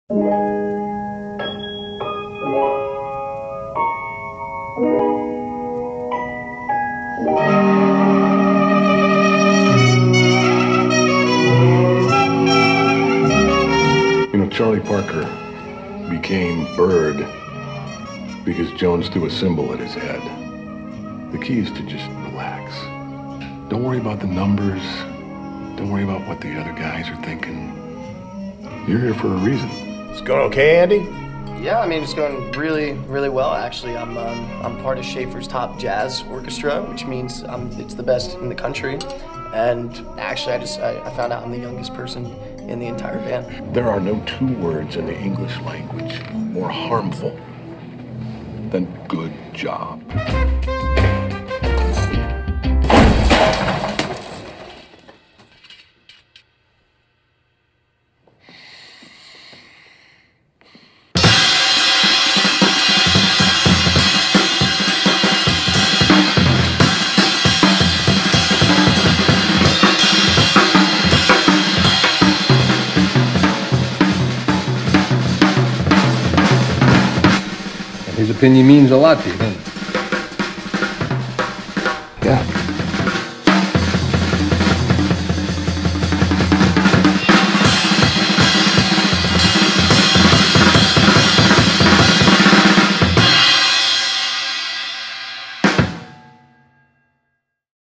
You know, Charlie Parker became Bird because Jones threw a symbol at his head. The key is to just relax. Don't worry about the numbers. Don't worry about what the other guys are thinking. You're here for a reason. It's going okay, Andy? Yeah, I mean, it's going really, really well, actually. I'm part of Schaefer's top jazz orchestra, which means it's the best in the country. And actually, I found out I'm the youngest person in the entire band. There are no two words in the English language more harmful than good job. His opinion means a lot to you, doesn't it? Yeah.